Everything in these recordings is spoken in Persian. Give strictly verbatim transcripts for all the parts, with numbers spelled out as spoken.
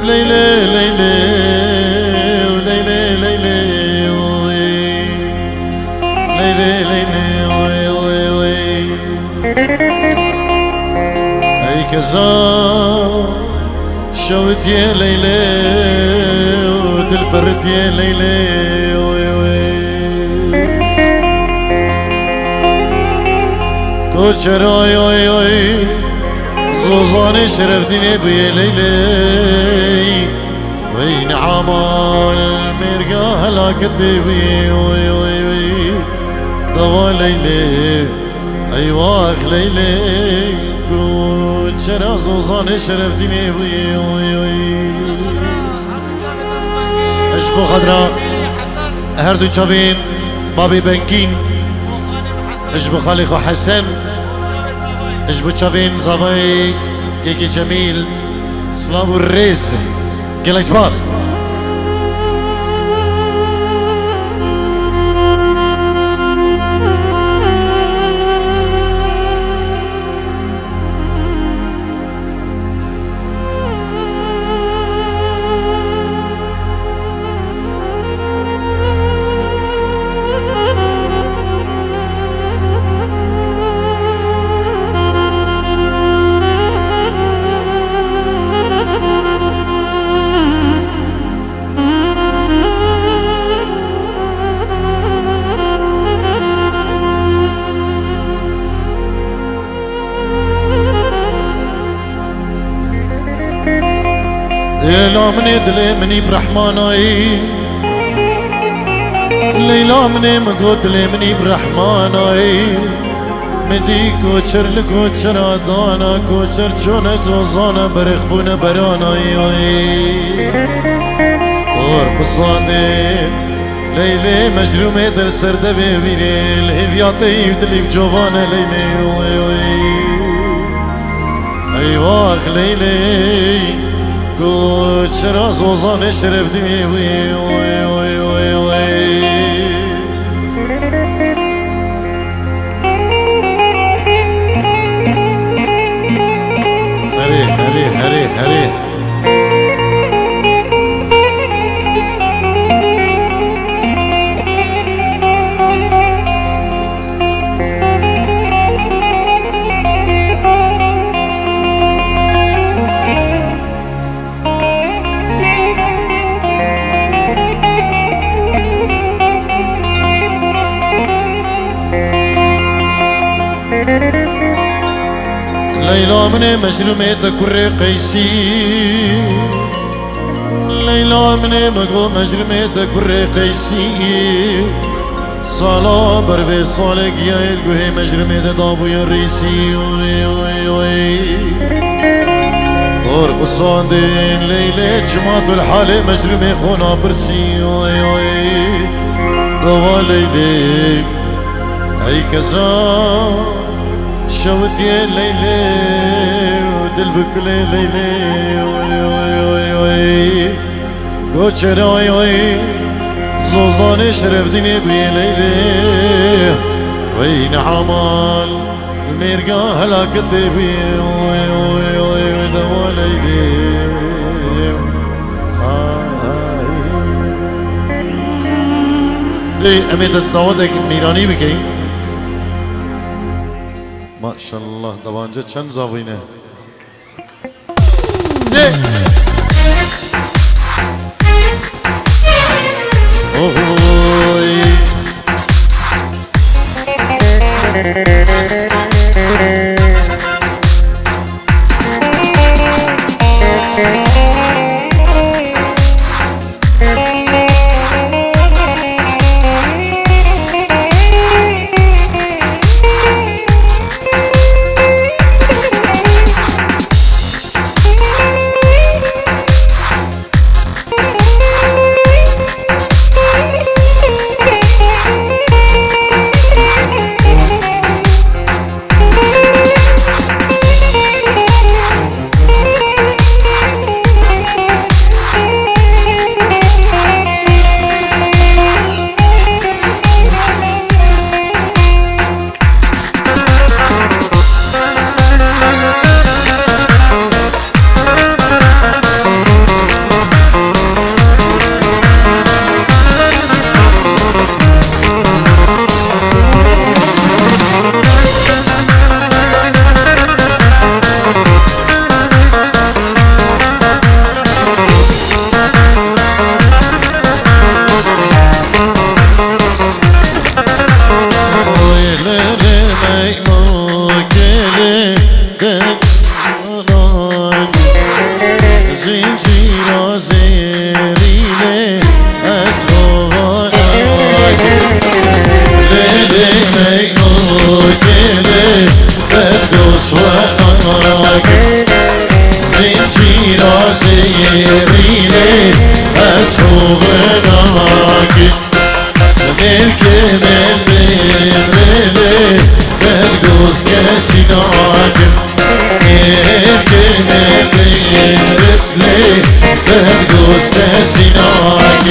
ليلى ليلى وليلى ليلى ليلى ليلى وي وي وي هي كذا شوت يا ليلى ودلبرت يا ليلى وي وي كوتشر وي وي وي زوزاني شرفتني بيا ليلي وين عمال مرقا هلا كدبي وي وي وي ضوا ليلي ايواخ ليلي كوتشر زوزاني شرفتني بيا وي وي اشبو خضراء هردو شافين بابي بنكين اشبو خالق وحسن اشبو شافين زباي كيكي جميل سلام الريز قلك سباس ليلى مني دلي مني برحماناي ليلى مني مقود لي مني برحماناي مدي كوچر لكوچر آدانا كوچر چون زوزانا برخبون براناي وي طور قصادي ليلي مجرومي در سرده ببيني الهفياتي ودلي بجوانا ليلي وي وي ايواخ ليلي كوتشر زوزان شرفتني وي وي وي وي وي هري هري هري هري ليلى مني مجرمة كري قيسي ليلى مني مقو مجرمة كري قيسي صلاة برفي صالك يا القوهي مجرمة دابو يا ريسي وي وي وي دور قصادين ليلى جماعة الحالة مجرمة خونا برسي وي وي ضوا ليلى هي كذا شوت يا ليلي ودلبك ليلي وي وي وي وي كوتشر وي وي زوزاني شرفتني بيا ليلي وين عمال المرقا هلا كتبي وي وي وي دوا ليلي دي امي دست داودك ميراني بكي ما شاء الله دبانجه چند زاوینه اوه زنجير زيريني أسخوان ليلي مينوك لي بدوس وناك زنجير زيريني أسخوان ملك من بمرلي بدوس كسيناك ملك من بمرلي بدوس كسيناك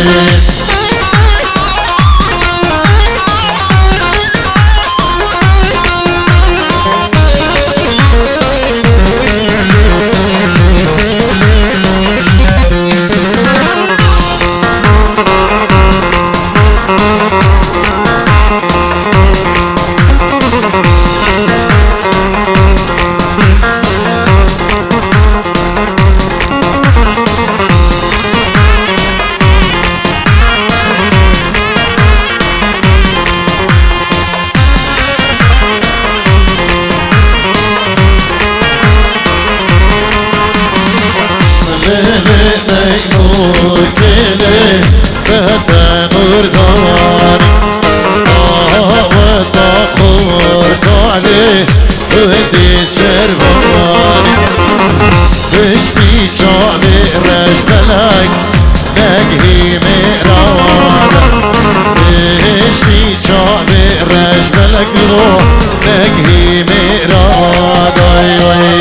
ودي سرباني بشتي جامي رجبلك نقهي مرانا بشتي جامي رجبلك روح نقهي مرانا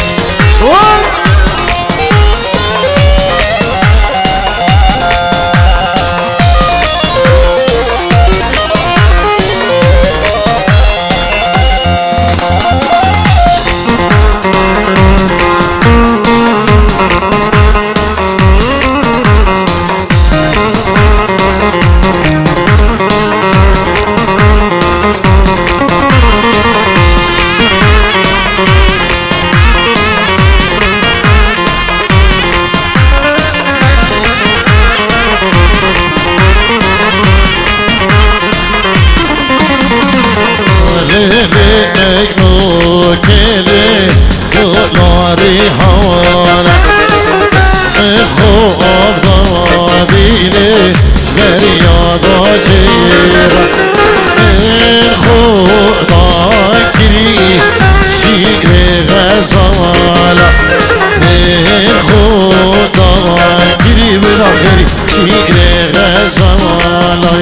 دولاري حوالا خوف ضابيني برياضة جيرا خوف ضاكري شيء غزالا خوف ضاكري بالاخري شيء غزالا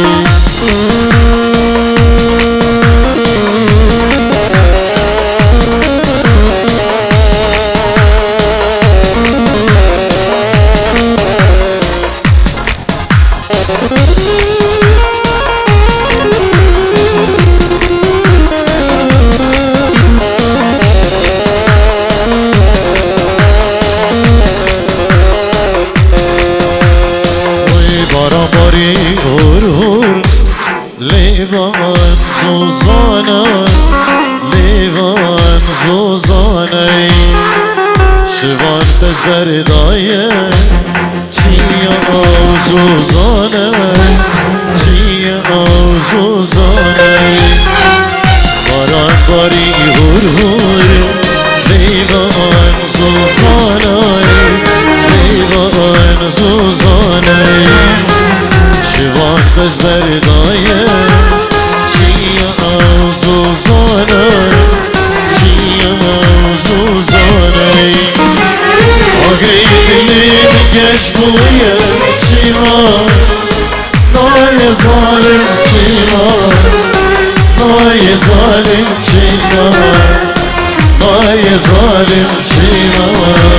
لیوان زوزانه لیوان زوزانه شوان تزردایه چیا زوزانه چیا زوزانه باران باری هور هور لیوان زوزانه لیوان زوزانه شوان تزردایه چیا زوزانه چیا زوزانه آگری دلی بگش بویه چیا نای ظالم چیا نای ظالم چیا نای ظالم چیا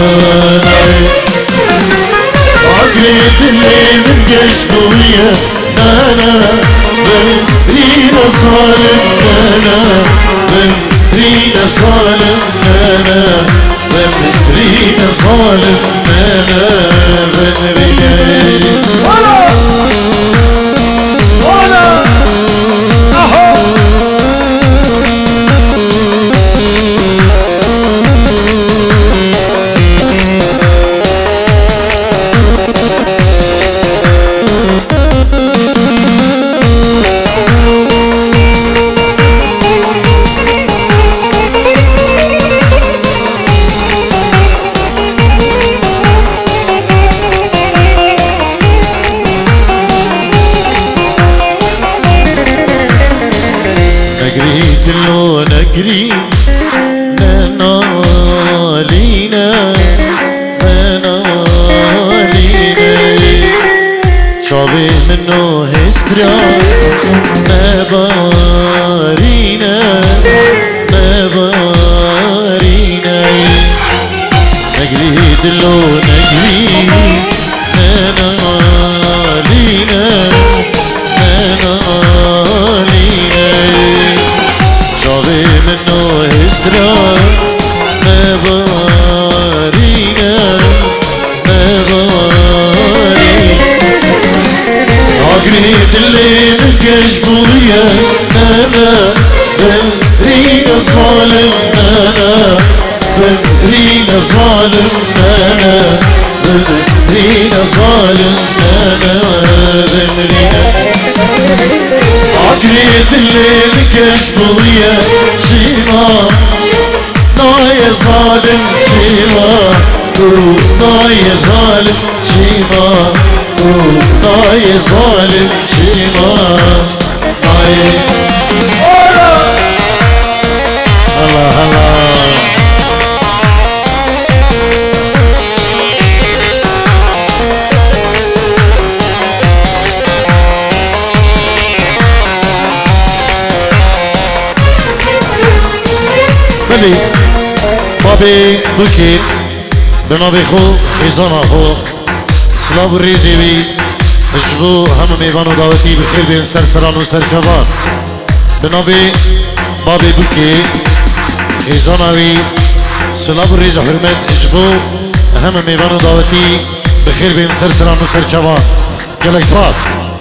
آگری دلی بگش بویه نانا بمرين ظالم نانا بمرين ظالم نانا بمرين ظالم نانا بمرين ولا أهو منو هسترا نبارينا نبارينا نجري دلو نجري ننالينا ننالينا شافي منو هسترا نبارينا عقريت اللي مكش بويا انا بنرينا ظالم انا بنرينا ظالم انا بنرينا ظالم انا بنرينا عقريت اللي مكش بويا شيما ناي ظالم شيما ناي ظالم شيما ناي ظالم شيما ناي الله الله بلي بابي بكيت بنابي خو خيزانا خو سلاب الريزي بي اجبو هم ميوانو داوتي بخير بين سرسران و سرچوان بنابي بابي بكي خيزاناوي سلاب الريزي حرمت اجبو هم ميوانو داوتي بخير بين سرسران و سرچوان جلك سباس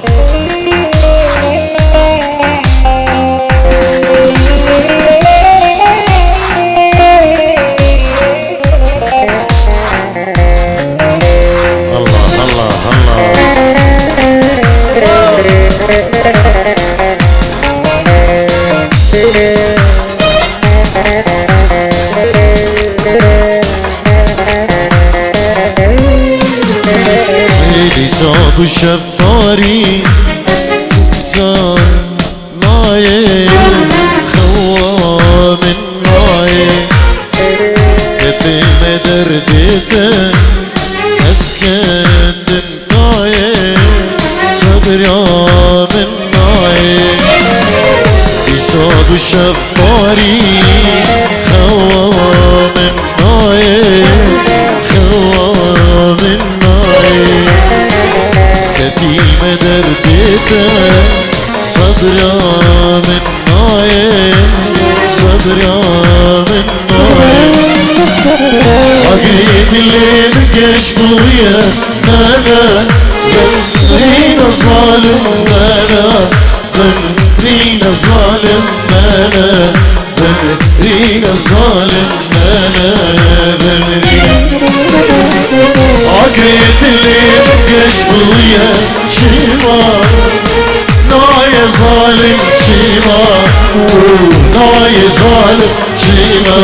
صاب الشفطاري صار نايه خوام النايه كتم دردته اسكت النايه صبر يا من نايه صاب الشفطاري خوام النايه خوام النايه كتيمة دردته صبرا من نايه صبرا من نايه عقيد اللي مكش بويا انا بنرينا ظالم انا بنرينا ظالم انا بنرينا ظالم انا بنرينا عقيد اللي مكش بويا شيما ناي ظالم شيما ناي ظالم شيما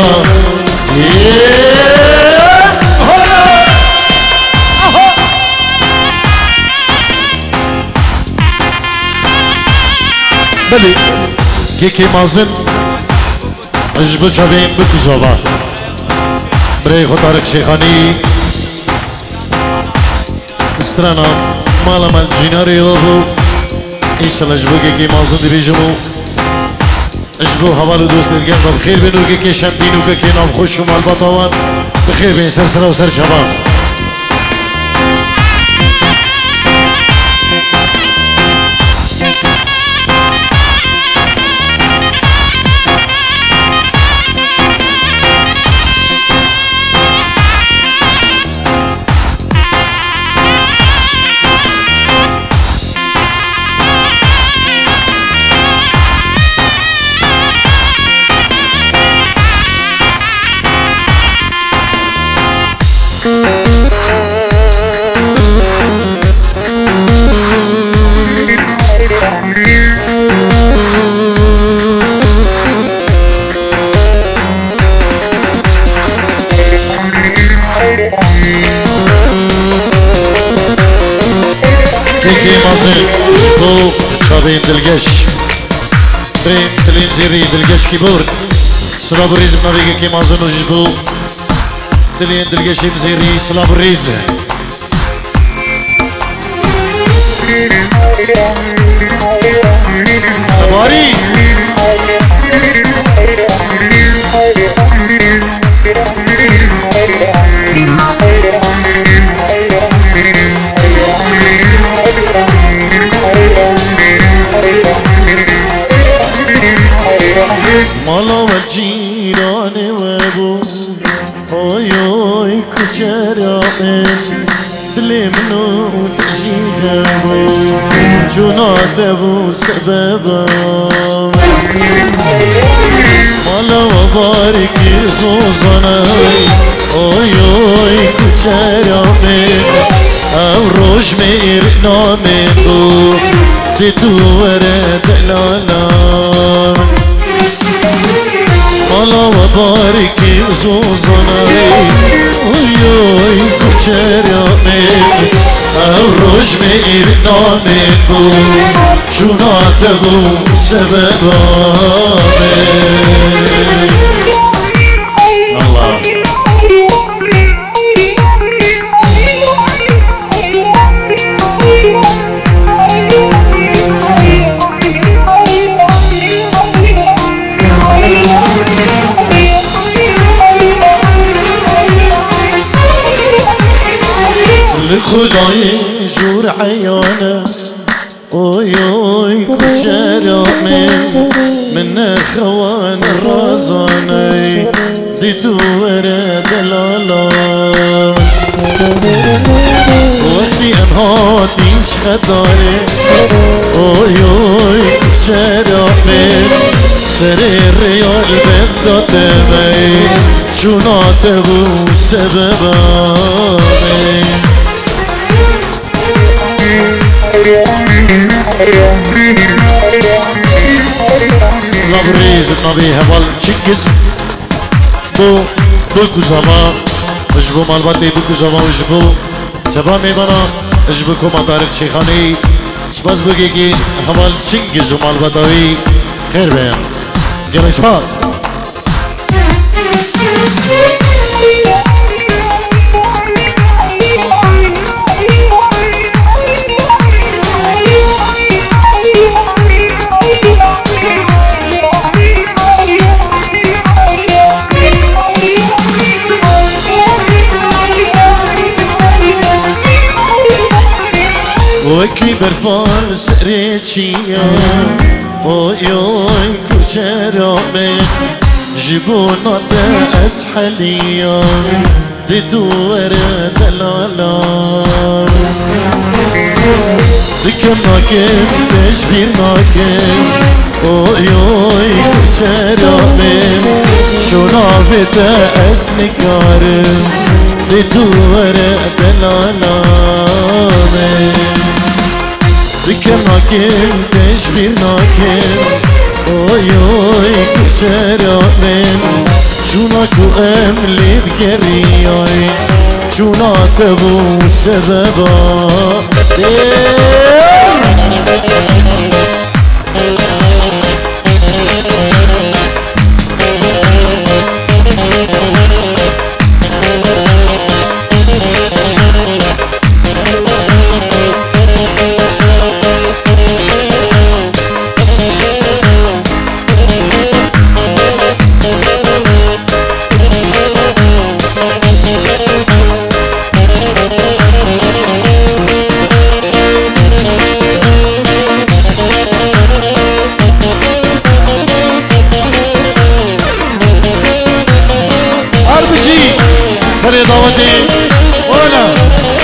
بلي كيكي مازن عجبو شابين بكو زوبا بري خطارك شيخاني استرانا مالا مال جيناري هوبو إيسا لجبو كي مازن دي بيجمو اجبو حوالو دوست الگن و بخير بينو كي شمدينو كي نام خوش و مال بطاوان بخير بين سر سر و سر شبان بين دلقش بين تلين زيري دلقش كيبورد سلاب الريز بنابيك كي مازنو جبو تلين دلقش مزيري سلاب الريز باري مالا والجيران وابو اوي اوي كجرامن دلي منو تجي غابو جونا دبو سببا مالا وبارك زوزانا اوي اوي كجرامن او روش ميرنا منو تدو ورد لالا مالا وبارك زوزانا وياي كجرامن او روش ميرنا منو شونا دبو سببا الله خدای جور عیانه اوی اوی کجرامن من خوان رازانه دی دوره دلالا وقتی انها دیش خداره اوی اوی کجرامن سر ریال بداده می چوناته بو سببامه Slavrez nabi heval çikiz bu bu kuzama bu malbati bu kuzama bu çaba meyvana bu komandarık şeyhani spas bu gigi heval çikiz malbatavi khair beyan gel spas وكي برفان سريتشيا اوي اوي كجرامن جبونا دا اسحليا دي دوره دلالا ذكرنا كم تشبيرنا كم اوي اوي كجرامن شونا بدا اسنكارم دي دوره دلالا ذكرنا كم تشبيرنا كم اوي اوي كجرامن شوناكو املي بقرياي شونا تبو سببا سر دعوتي ولا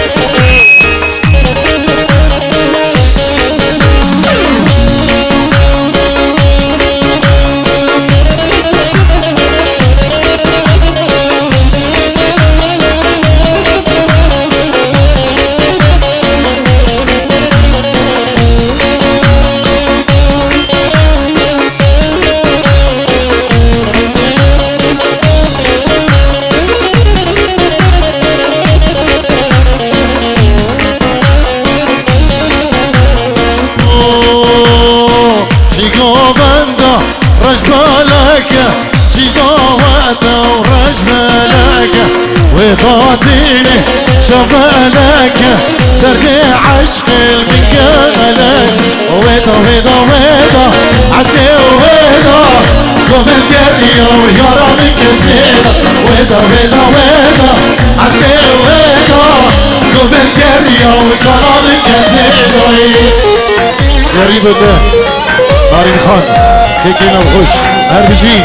جيجوبندا رجبالك جيجوبندا ورجبالك وضعتيني شبالك درد عشق من قبلك ويدا ويدا ويدا عدي ويدا قبل دريا ويارا من كتيدا ويدا ويدا ويدا عدي ويدا قبل دريا ويارا من كتيدا يا ريب الله نارين خان كيكينا وخش هربجين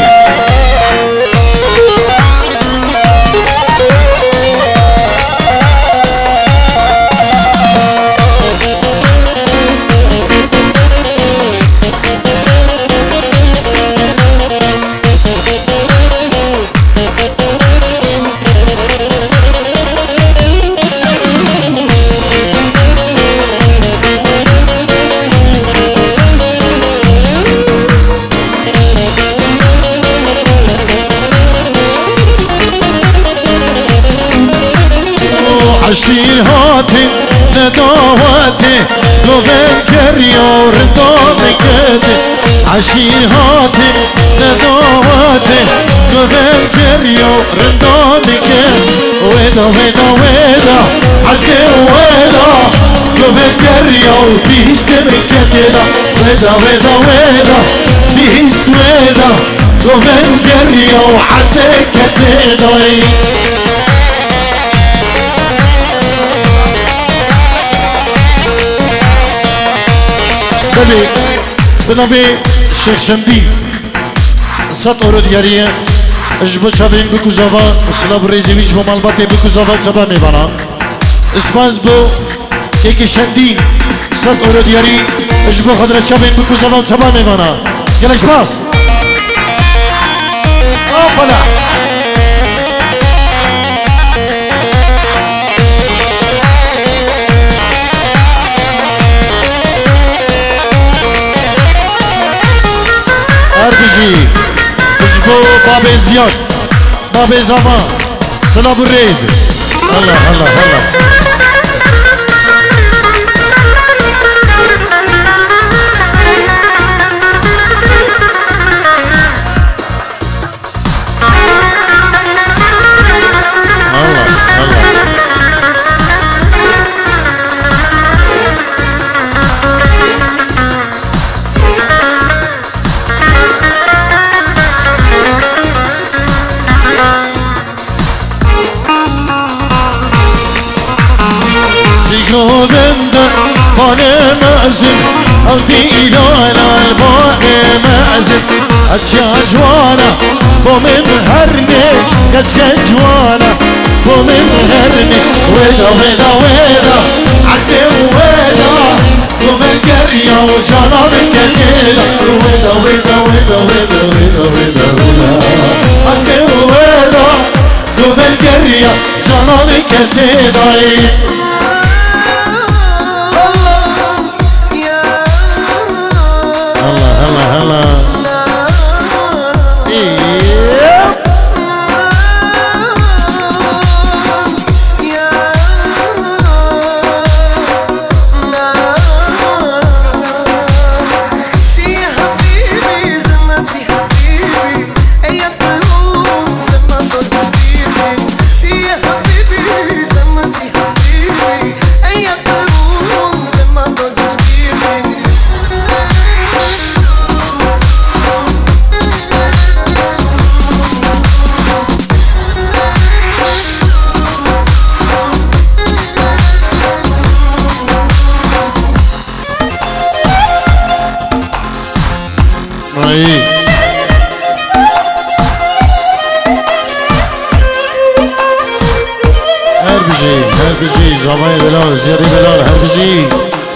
عشير هاتي نداواتي قبل كريا ورداني كدي عشير هاتي نداواتي قبل كريا ورداني كدي ويدا ويدا ويدا عدي ويدا قبل كريا وبيشت من كتيدا ويدا ويدا ويدا بيشت ويدا قبل كريا وعدي كتيدا بله بنابه شیخ شمدی ست اورد گریه اجبو چاوین بکو زوا سلاب ریزیویش با مالبات بکو زوا چبا میبانا اسپاس بو ایک شندی ست اورد گری اجبو خدر چاوین بکو زوا چبا میبانا گل اسپاس آفلا هربجي اجبو باب زياد باب زمان سلاب الريز هلا هلا هلا بند خانه معزل أودي إلى الباء معزل أتشاج وانا ومن هرني كتك جوانا ومن هرني ويدا ويدا ويدا عدي ويدا ومن قرية وجانا من كتيلا ويدا ويدا ويدا ويدا ويدا ويدا ويدا عدي ويدا ومن قرية جانا من كتيلا هلا هلا اي هربجي هربجي زمان بلال زيادة بلال هربجي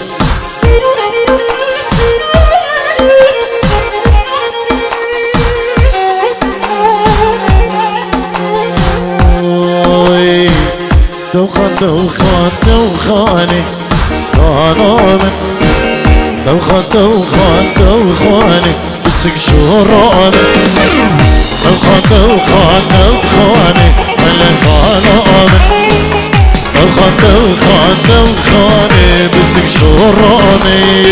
دوخان دوخان دوخاني خانومن دوخان دوخان دوخاني بسك شوراني دوخان دوخان دوخاني ملن خانومن دوخان دوخان دوخاني بسك شوراني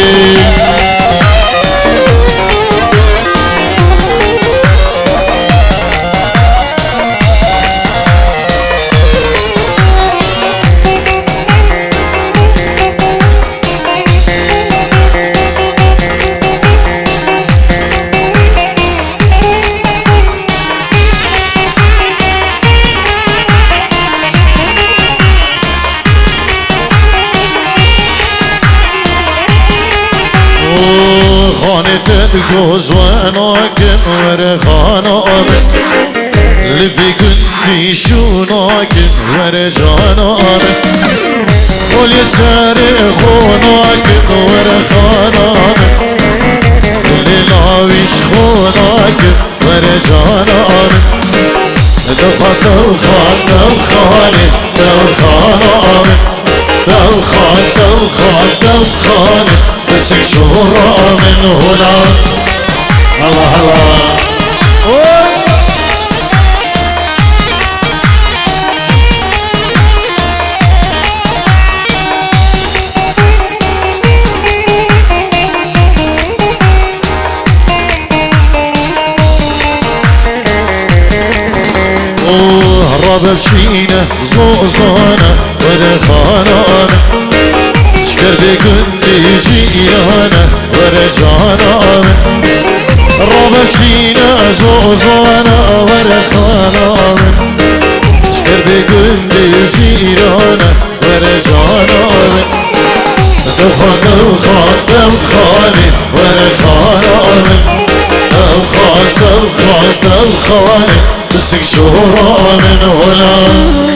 خانة الجوز وناكن ورخانامن لفي كني شو ناكن ورجانامن قول يسار خوناكن ورخانامن للاويش خوناكن ورجانامن دخل دوخان دوخاني دوخانامن دوخان دوخان دوخاني بسك شهورا من هنا الله الله بشينا زوزانا ودخانا شكر بكندي جيانا ورجانا رابا بشينا زوزانا ودخانا شكر بكندي جيانا ورجانا دوخان دوخان دوخاني ورخانا دوخان دوخان دوخاني بسك شهورا من هنا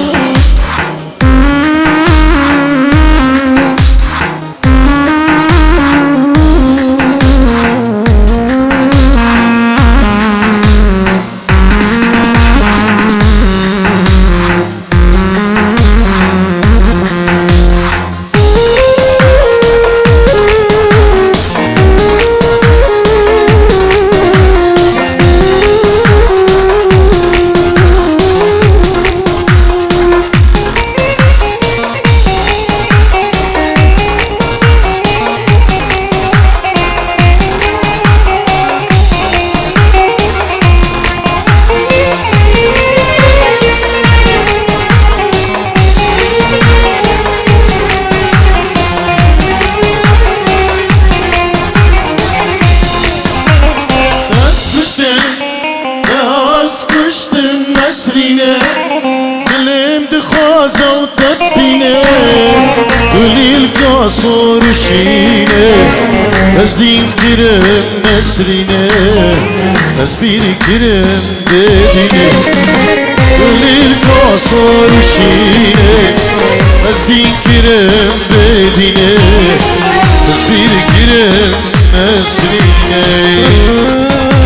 قلم دخوازة وتبينه قولي القصور شينه أزدين كرم نسرينه أزبير كرم بدينه قولي القصور شينه أزدين كرم بدينه أزبير كرم نسرينه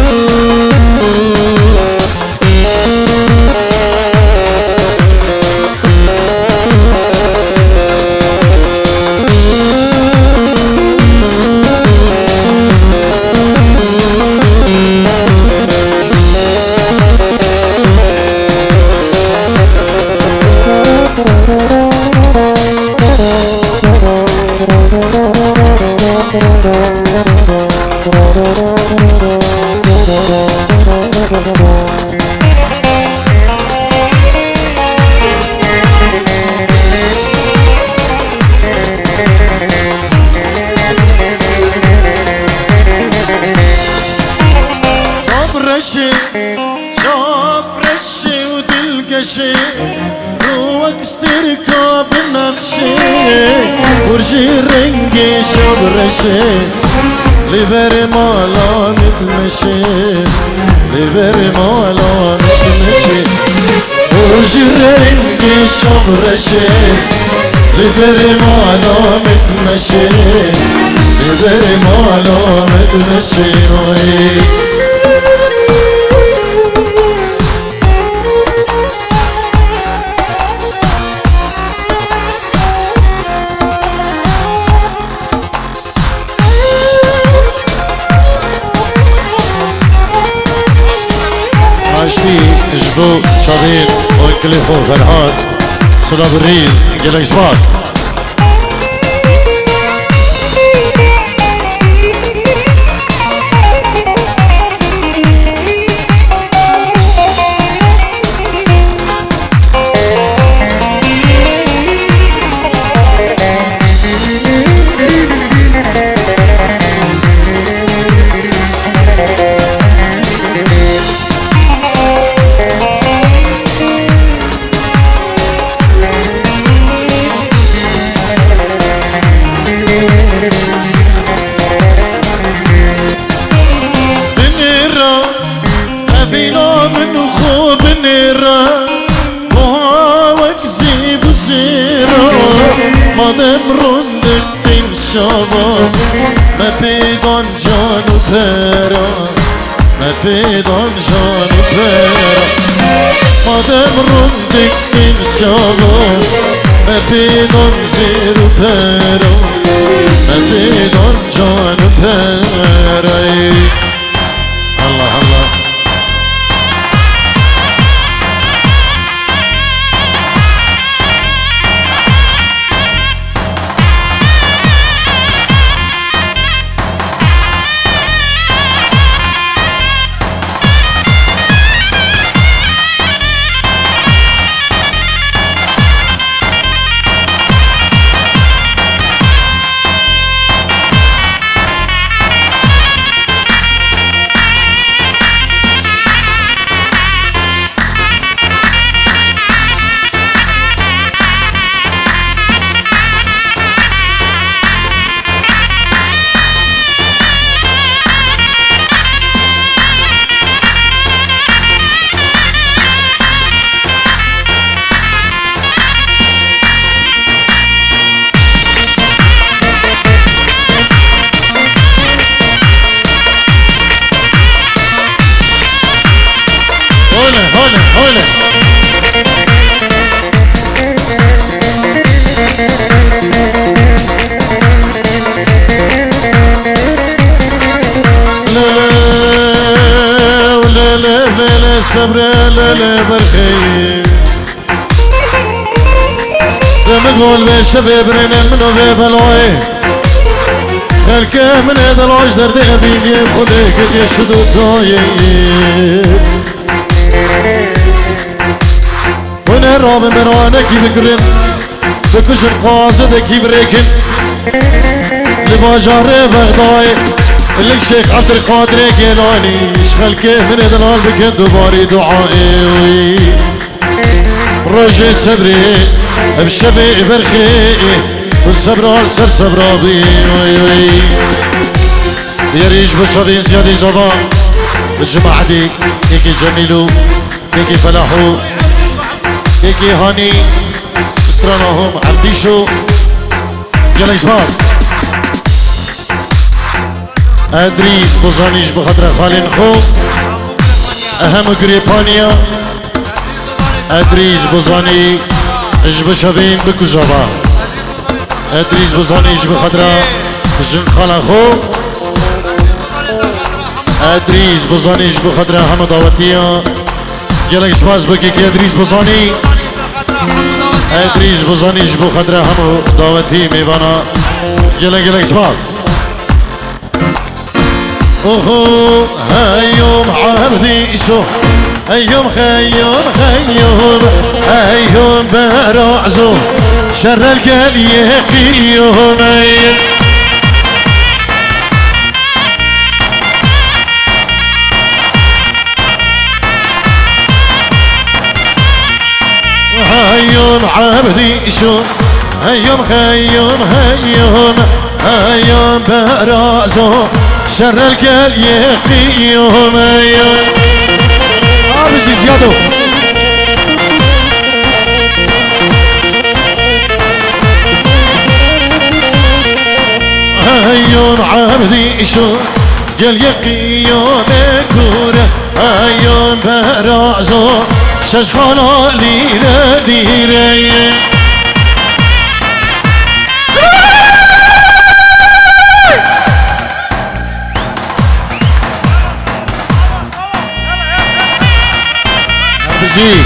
شوف رشي ودلقشي روك استركاب النقشي ورجي رنقي شوف رشي لبر مالا متمشي لبر مالا متمشي ورجي رنقي شوف رشي لبر مالا متمشي لبر مالا متمشي عشتي جبو شابين وانكليفو فرحات صدا بريد جلك زباط زيرو مادم روندك این شباب ما پیدان جان و پرا ما پیدان جان و پرا مادم روندك این شباب ما پیدان زیر و پرا ما پیدان جان و پرا الله الله صبر لا برخي بقول بالشباب رنا منو ببلوي خلك من هذا العش درد غبيني خذك يشدو طايي وانا الراب مرانا كي بقرن بكشر قاصد كي بريكن لباجار بغداي لك شيخ عبد القادر جيلاني شخلك من هذا العالم بكن دوباري دعائي رجي صبري بشبي برخي والصبر سر صبرابي وي وي يريج بشوفين زيادة زبان بالجماعة دي كيكي جميلو كيكي فلاحو كيكي هاني استرانهم عبديشو يلا يسمار ادريس بوزانيش بخاطر خالين خو اهم قريبانيا ادريس بوزاني اش بشوفين بكوزابا ادريس بوزانيش بخاطر جن خالا خو ادريس بوزانيش بخاطر هم دعوتيا يلا سباس بكي ادريس بوزاني ادريس بوزانيش بخاطر هم دعوتي ميبانا يلا يلا سباس اوه هيوم عبدي شو هيوم خيوم خيوم هيوم برعزو شر القل يقيوم هيوم عبدي شو هيوم خيوم هيوم هيوم برعزو شر القل يقيوم عبزي زيادو هيوم عبدي شو قال يقيوم كوره هيوم برعزو شش خالا ليره ليره عبزي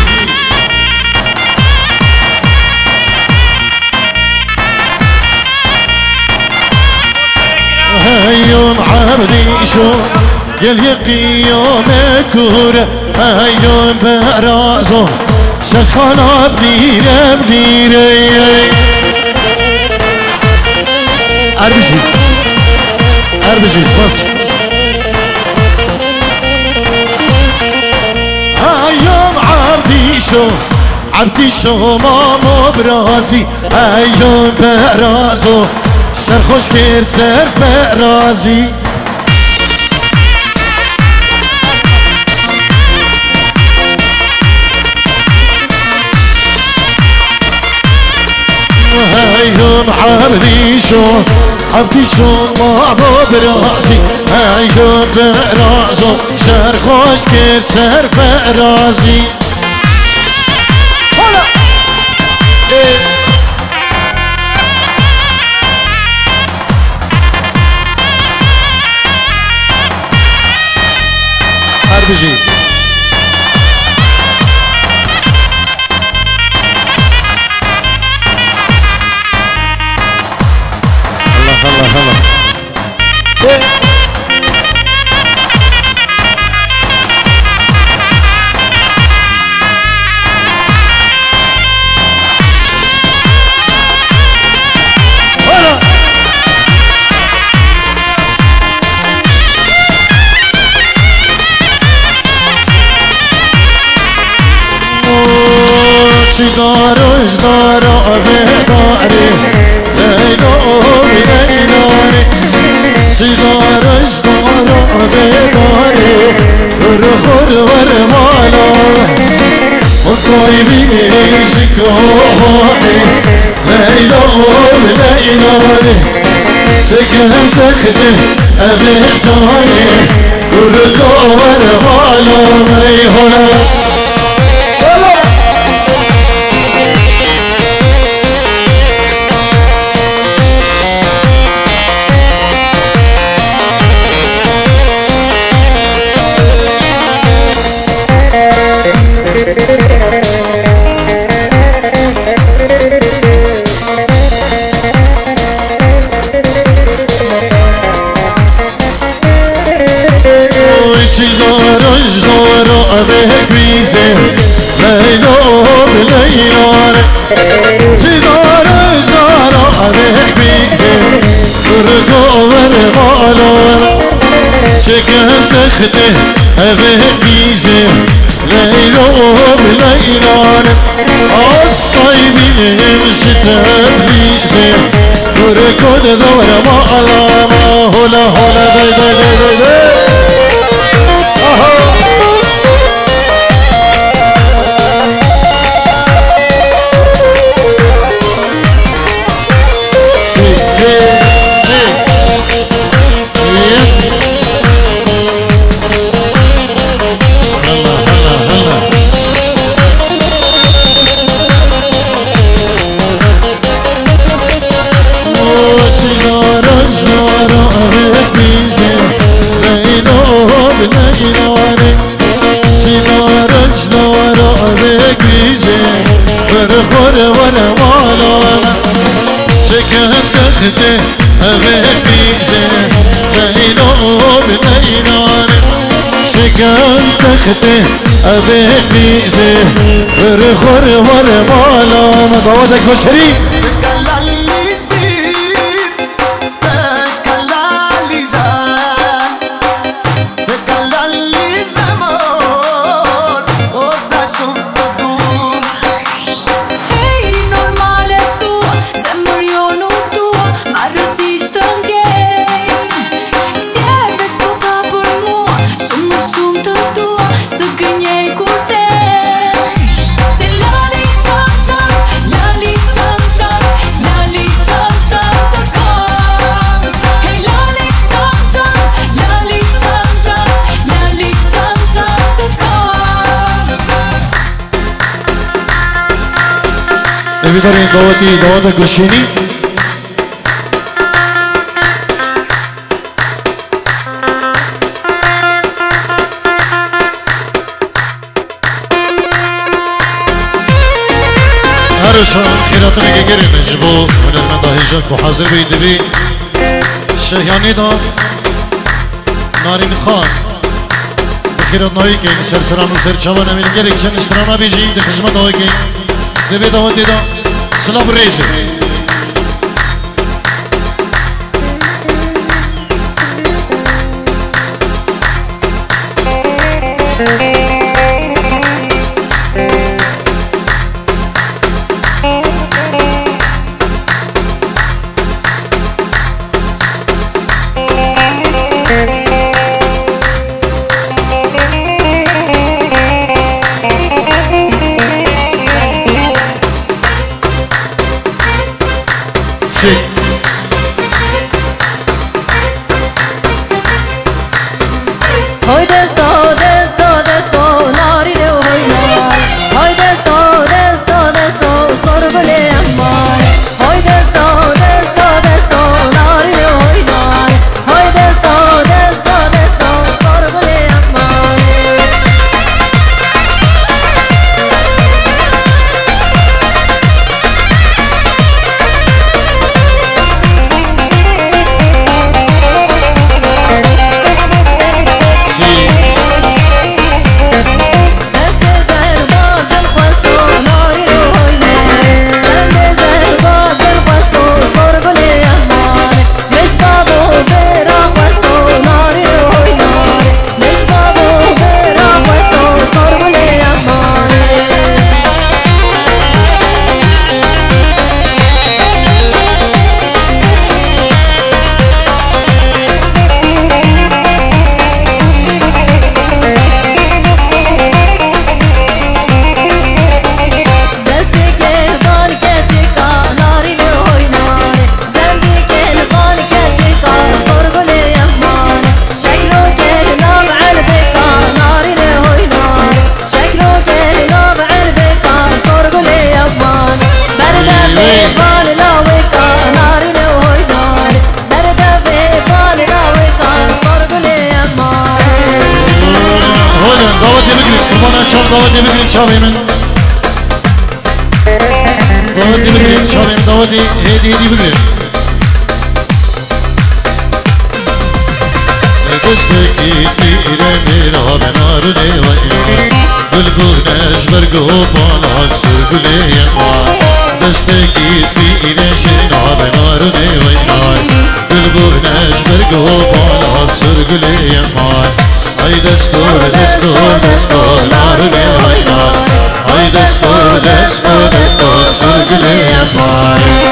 هيوم عبدي شو قال يقيوم كوره هيوم برازو شش خالا بليره بليره اربشي اربشي سباس هيوم عبدي شو عبدي شو مامو برازي هيوم برازو سر خوش كير سر فرازي هيهم عبدي شو عبدي شو معبود راسي هيهم براسو شهر خوش كير سهر فرازي هلا هربجي هلا هلا دارش دارا بداری لیلوی لیلانی دارش دارا بداری ور ور ور مالا مصایبی شکوانی لیلوی لیلانی سکن تختی ابی جانی ور ور مالا میهونا تخته أبي بيزه ليلو بليلان أصطيبي مستبليزه وركض دور ما ألامه هلا هلا دي دي دي دي دي تخته أبي بيزه ليلو بليلان شكان تخته أبي بيزه ورخور ورمالا مبوادك بشري دارین دعوتی دعوت گوشینی هر شان خیراتنا که گریم جبو من من داهیجان کو حاضر بید بی شهیانی دا نارین خان بخیرات نایی که سر سران و سر چوان امین گرک چن اشترانا بیجیم ده خدمت آقای که دبی دعوتی دا سلام ریزه مرسی های دستا دستا دستا ناری رو های نار های دستا دستا دستا سرگل امان های دستا دستا دستا ناری رو های نار های دستا دستا دستا سرگل امان داودی بگیریم چاوی من داودی بگیریم چاوی من داودی هیدی هیدی بگیریم دستکی تیره میرا بنارونه و اینا گلگونش برگو بالا سرگله یما دستکی تیره شینا بنارونه و اینا گلگونش برگو بالا سرگله یما ای دستور دستور دستور نارونه واینا ای دستور دستور دستور سرگله امای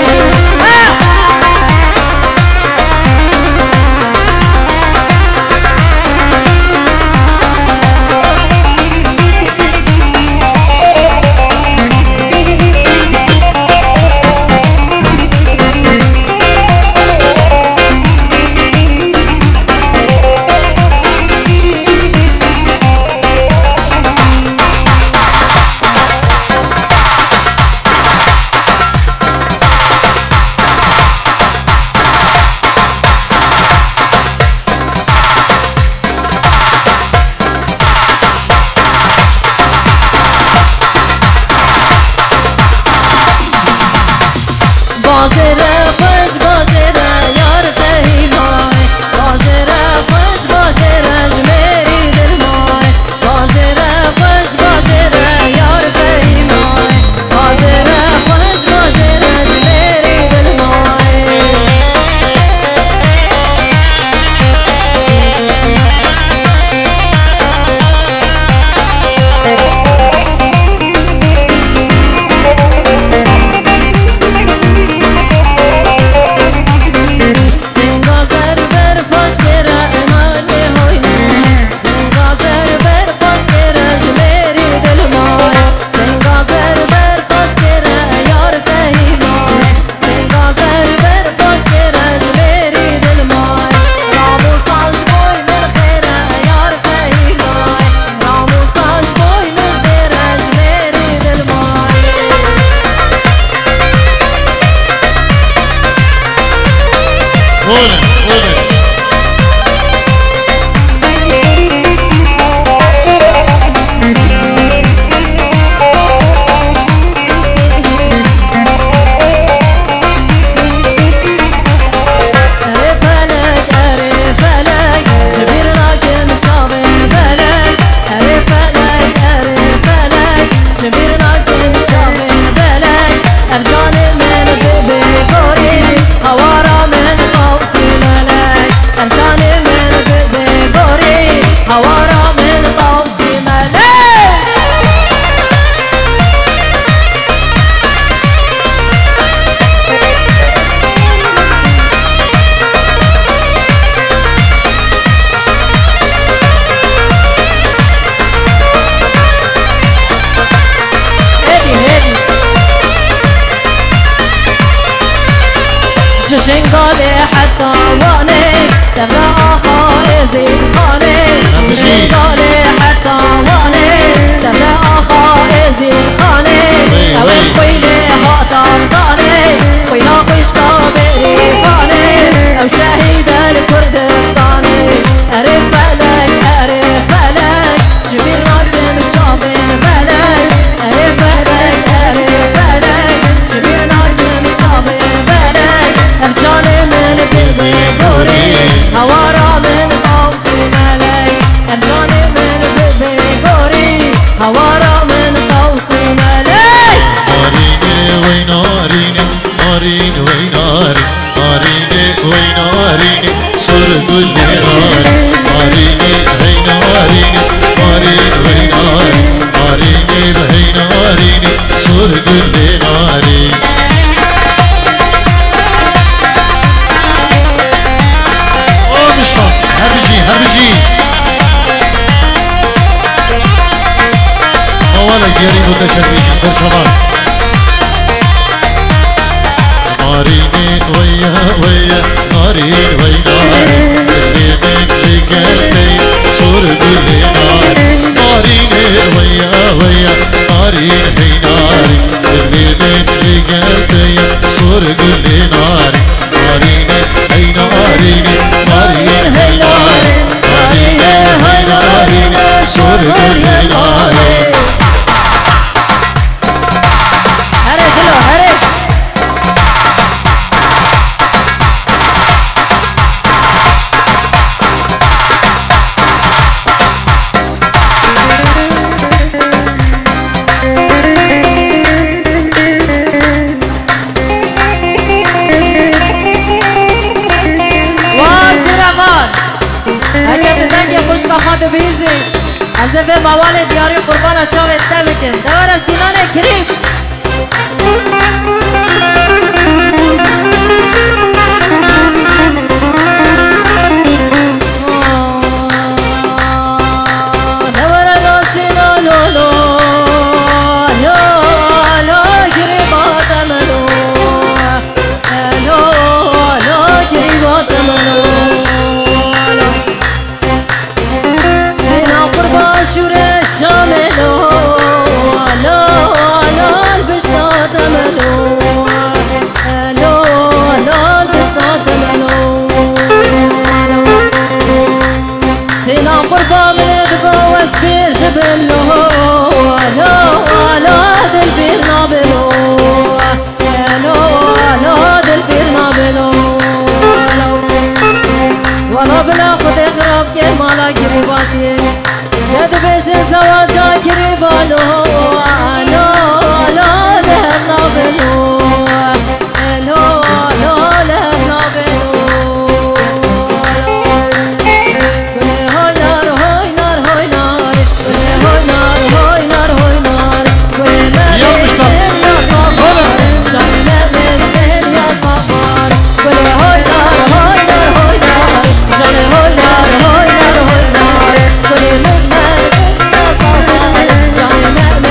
باجره خوش باجره یار فهیمای باجره خوش باجره جمیری دل مای باجره خوش باجره یار فهیمای باجره خوش باجره جمیری دل مای هوارا من قوس ملك شنقالي حتى واني تبقى خائزي خاني شنقالي حتى واني تبقى خائزي خاني او خويلي هاتا ضاني خوينا خويش كابري خاني او شهيد الكردستاني ارف بالك ارف بالك جبير ناردم شابين بالك ارف بالك ارف بالك جبير ناردم شابين بالك افجاني من قلبي دوري هوارا من قوسي ملك افجاني من قلبي دوري هوارا من قوسي ملك ناريني ويناريني ناريني ويناري ناريني ويناريني صور كل ناري ناريني هي ناريني ناريني ويناري ناريني هي ناريني صور كل ناري هربجي هربجي أولا جيري متشبيشي سر شمال ناريني ويا ويا ناريني ويا ناري اللي من لقلبي صور كل ناري ناريني ويا ويا ناريني هي ناري اللي من لقلبي صور كل ناري ناريني هي ناريني ناريني هي ناري ناريني هي ناريني صور كل ناري هري كله هري خاطب بيزي عزفه موال دیاری قربان چاوت تبکن دور سینان کریم دور لو سینان لو لو لو لو گریبات منو لو لو گریبات منو شوره شاملو لو لو بشنات ملو لو لو بشنات ملو سينا قربا من دبا واسبير دبلو لو لو دلبير نابلو لو لو دلبير نابلو ولا بلا خد اخراب كي مالا قريباتي يد بيش زواجا كريبالو لو لو لهنا بلو لو لو لهنا بلو كل هاي نار هاي نار هاي نار كل هاي نار هاي نار هاي نار كل ما بين يا صفار جانا من بين يا صفار كل هاي نار هاي نار هاي نار جانا هاي نار هاي نار هاي نار كل من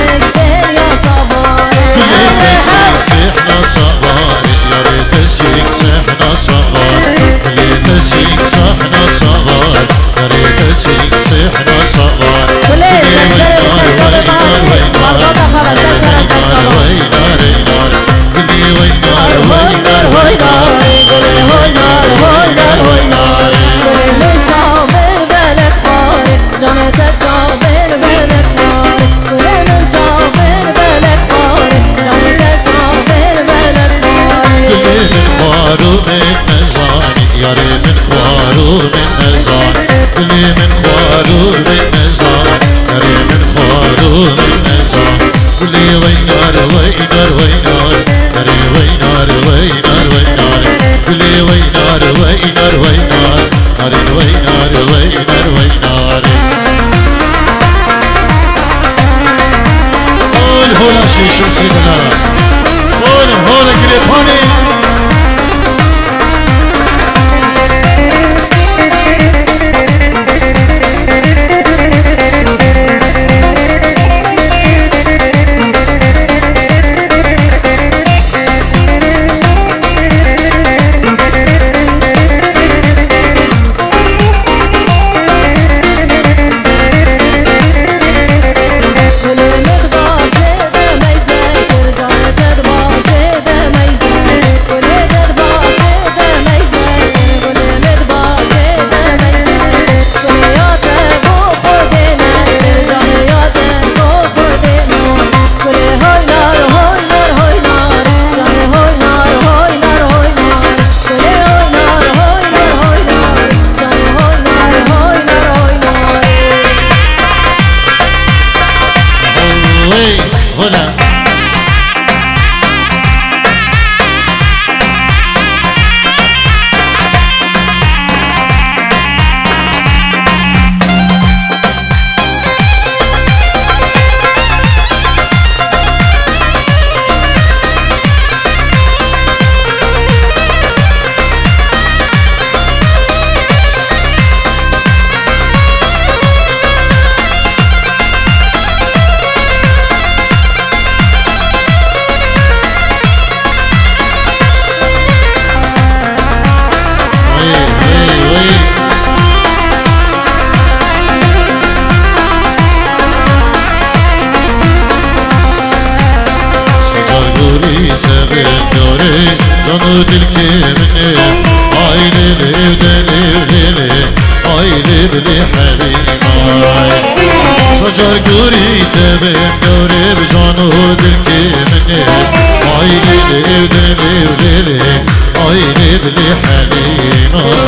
الكمني هاي ليلي ودلي وليلي هاي ليلي حبيبي صجر قوري تبين دوري بجانود الكمني هاي ليلي ودلي وليلي هاي ليلي حبيبي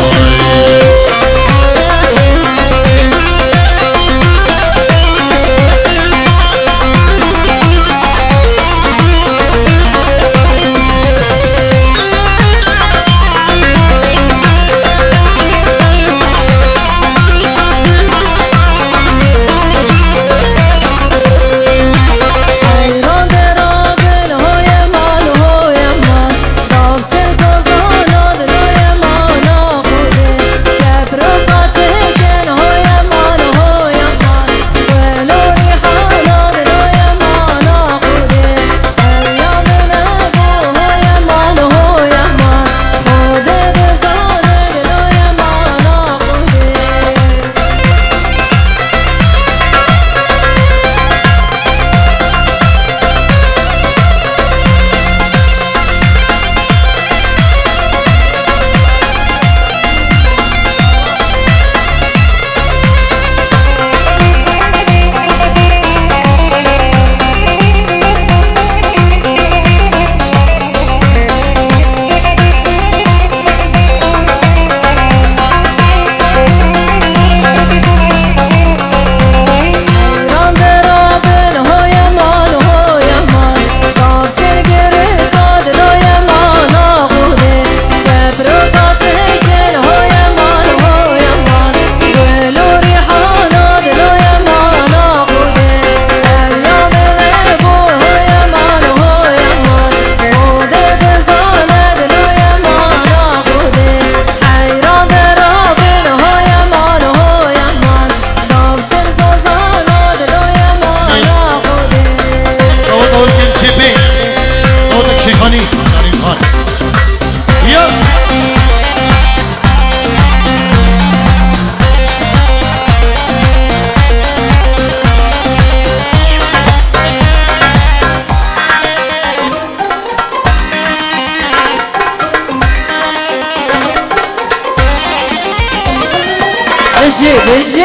بجي بجي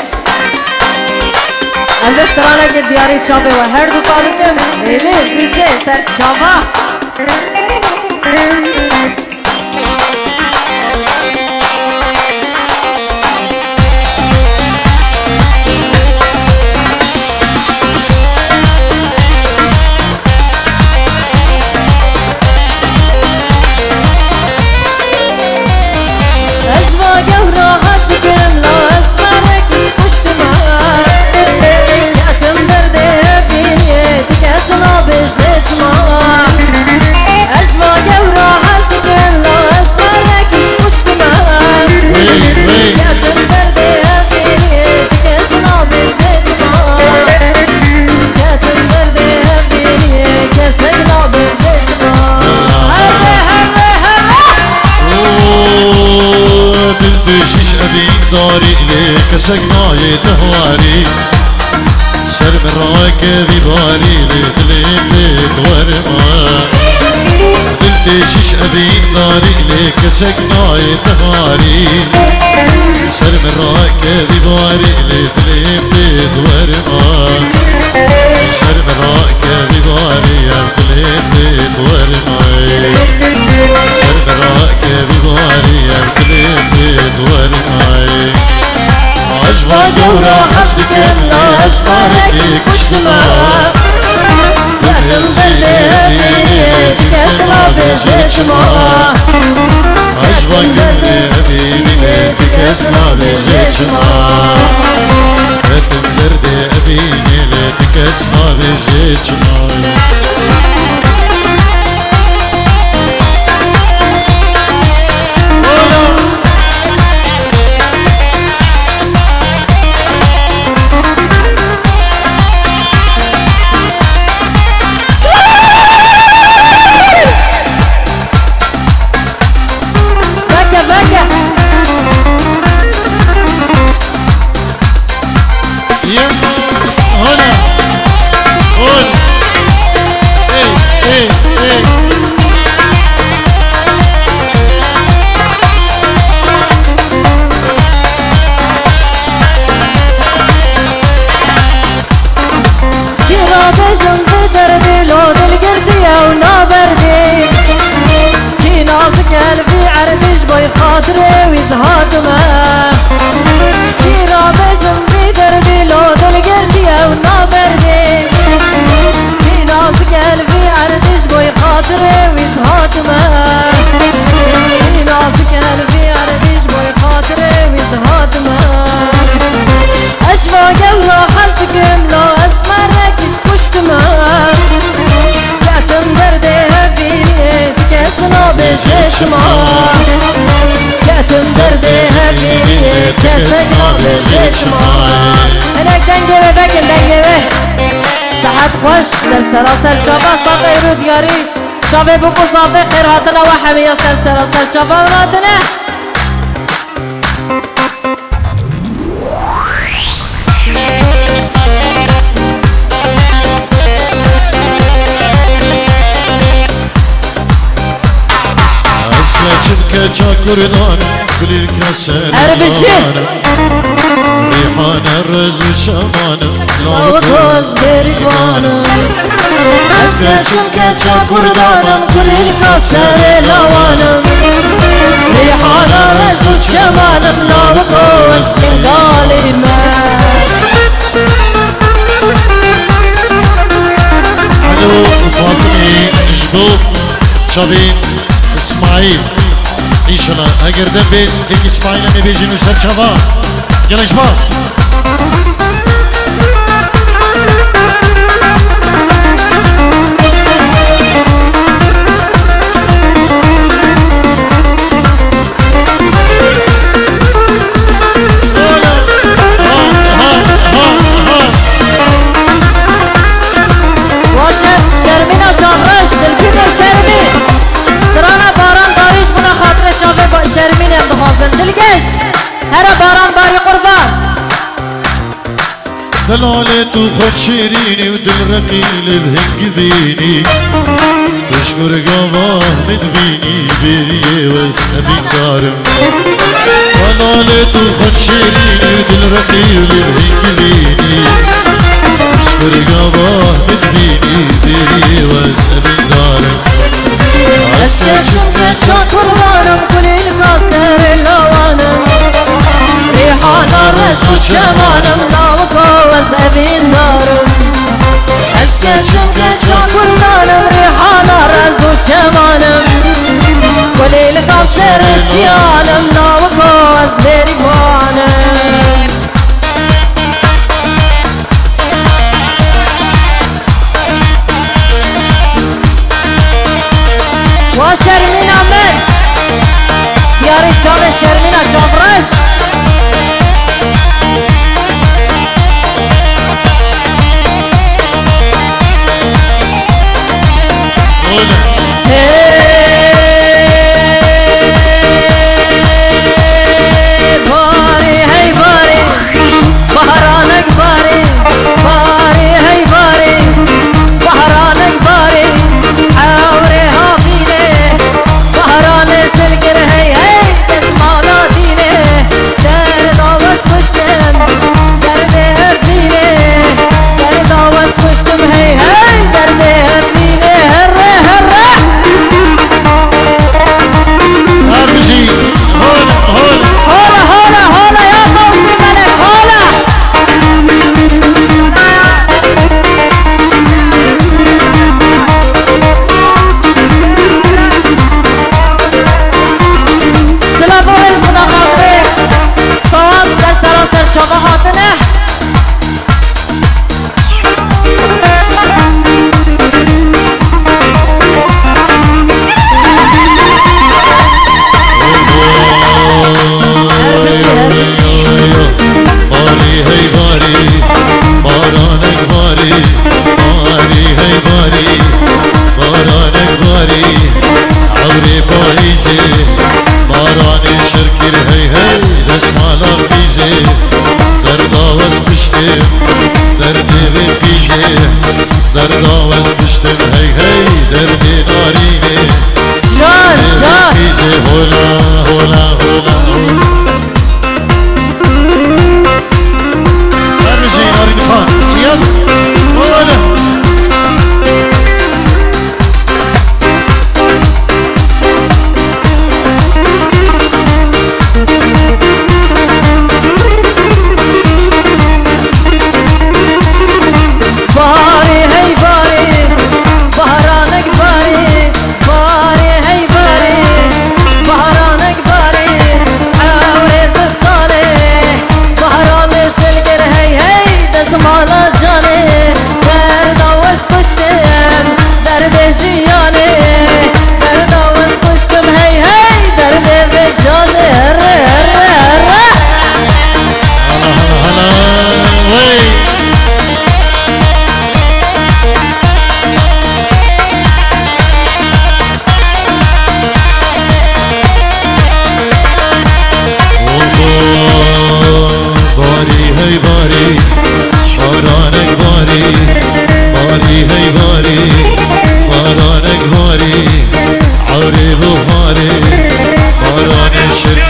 از استرانه که دیاری چاپه و هر دو پالوکم ریلی سیسه سر چاپا داري ليك سقناي تهواري سر من راكبي باري ليك ورما قلت شش أبي داري ليك سقناي تهواري سر من راكبي باري ليك ورما سر من راكبي باري ليك ورما سر من راكبي باري ليك ورما عجبا جورا حسدك لا أسمارك كشتما يحتم بردي كتلا بجيشما عجبا جورا أبيني كتلا بجيشما يحتم بردي أبيني كتلا بجيشما بای خاطره ویز هاتمه دیرا بجم بی دردی لو دلگردی او نابردی بی ناز قلبی عردش بای خاطره ویز هاتمه بی ناز قلبی عردش بای خاطره ویز هاتمه اشوا قلنا حزدكم لو اسمرك كشتمه كاتم دردي هبيني كاتنا بجشما كاتم دردي هبيني كاتنا بجشما هناك دنگه به بکن دنگه به صحت خوش در سراسر شبا ساقه رودگاری شبه بکو صافه خیر هاتنا و حمیه سر سراسر شبا وناتنه كردان كل الكسل ريحان الرز وشمان لوكوز بريقوان اسكتشم كتشا كردان كل الكسل لوان ريحان الرز وشمان لوكوز بنغالي ما الو فاطمي جبوب شابين اسماعيل İnşallah eğer de bir iki İsmail'e mi bejin üser çava geliş bas شرمين يا مخازن دلقش هرا باران باري قربان دلالة وخد شيريني ودل رقيل بهنج بيني تشكر قواه مدفيني بيري واسأبي كارم دلالة وخد شيريني ودل رقيل بهنج بيني تشكر قواه مدفيني بيري واسأبي كارم اسكتشم كتشا قربانم كل الكسر اللوانم ريحان الرز وشمانم لوكوز ابين دارم اسكتشم كتشا قربانم ريحان الرز وشمانم كل الكسر جيانم لوكوز بريقوانم وشرمينا من يا رجال شرمينا جبرش باري هي باري بهرانك باري باري هي باري بهرانك باري حاوري هافيني بهراني شلقر هي هي اسمانا ديني درد آواز پشتم درد هرديني درد آواز پشتم هي هي درد هرديني هره هره هربجي هولا هولا هولا هولا هولا يا قوسي ملك هولا سلام وين خدا خاطري فواز در سراسر شبهاتنه باري هي باري بارانك باري باري هي باري بارانك باري عوري بايزي باراني شركر هي هي رسمالا بيزي درد آواز پشتم دردي بيزي درد آواز پشتم هي هي دردي ناريني جان جان بيزي هولا هولا هولا هرمجي نارين خان يلا هولا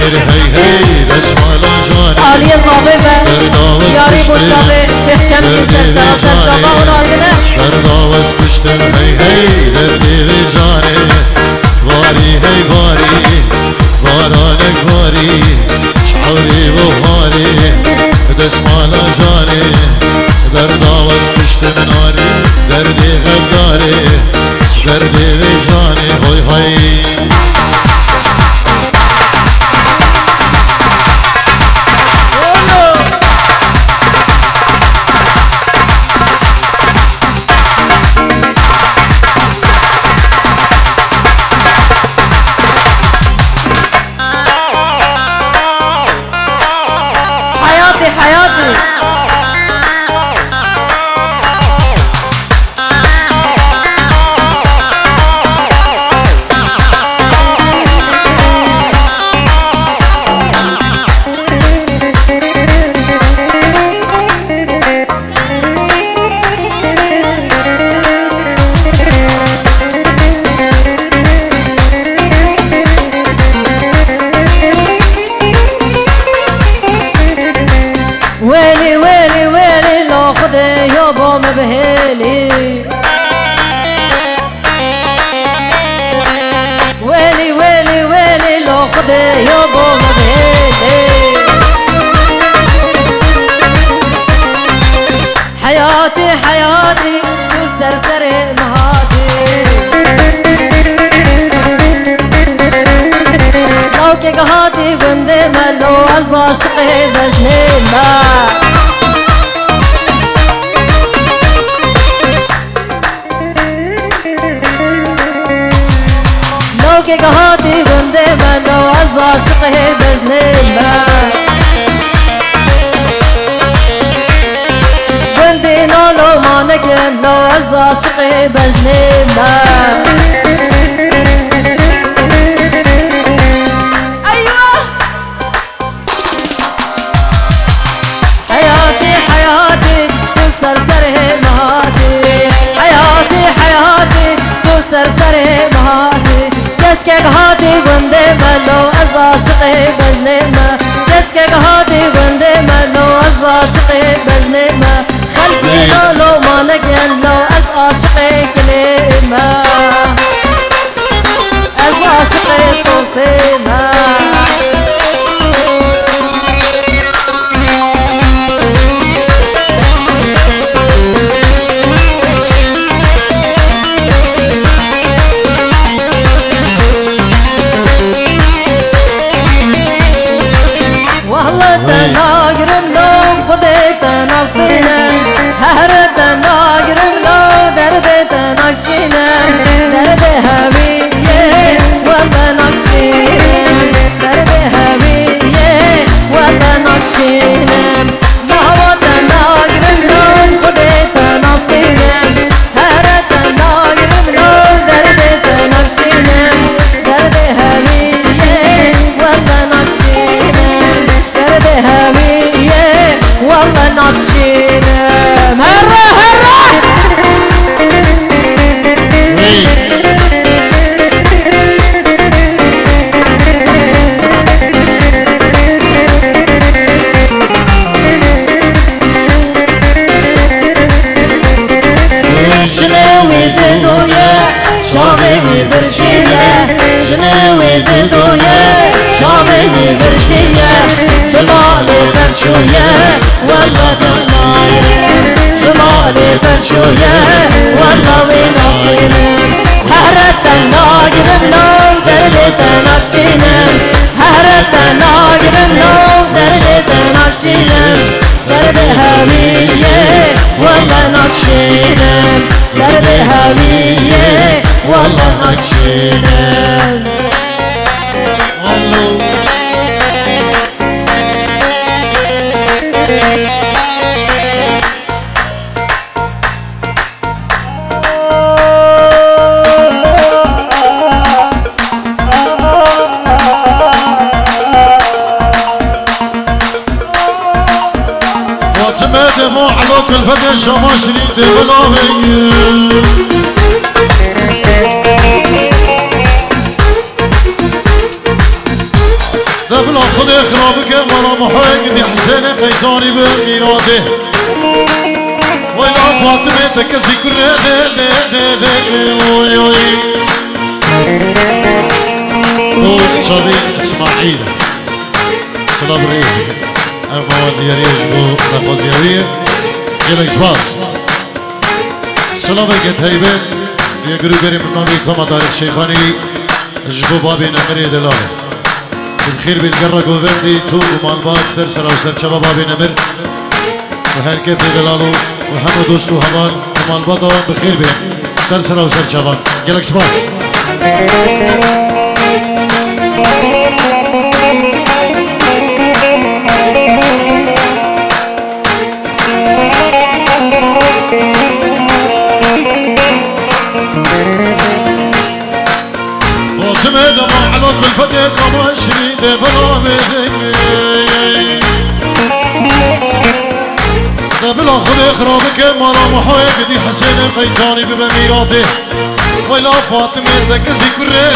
هی هی دسمالا جانه عالی صابه یاری گوشابه شیخ شمسی سرسرا سرچابه اونادنه درداوز کشتن هی هی دردی وی جانه باری هی باری بارانک باری شعوری بخاری دسمالا جانه درداوز کشتن ناری دردی غداری دردی وی جانه هوی هوی ويلي ويلي ويلي لو خدي يابا مبهلي ويلي ويلي ويلي لو خدي يابا مبهلي حياتي حياتي وسرسري مهاتي لو كي قهاتي بندي ملو عزا شقي بجنينا لو كي قهاتي بندي ملو عزا شقي بجنينا بندي نولو ما نكن لو عزا شقي بجنينا دشکه هاتی بنده ملو از عاشقه بجنه دشکه هاتی بنده ملو از عاشقه بجنه خلقی لولو ما نگن لو از عاشقه کلمه از عاشقه سوسمه شوية والله وينصينا هرت الناقر بلو درلت نفسينا هرت الناقر بلو درلت نفسينا درد هوية والله نفسينا درد هوية والله نفسينا الفتى شماشري دبلابي قبل خود اخرابك مرا محاق دي حسين خيزاني بميراده ويلا فاطمة تكسي كره وي وي بود صديق اسماعيل سلام رئيسي اما والدي يريج بو نفوزيوية جلك سباس سلامك هيبت يا قروبري من نامي كما تاريخ شيخاني جبو بابي نمري دلالي بالخير بالقرق وفردي توق ومالبات سر سر وسر شباب بابي نمر وهل كيف دلالو وهم دوستو همان ومالبات دوام بخير بين سر سر وسر شباب جلك سباس فاطمة دمع على كل فتك ومشري دبلا دبلا خذ اخرابك مرا محوك دي حسين خيطاني بميراته ويلا فاطمة تكسي كره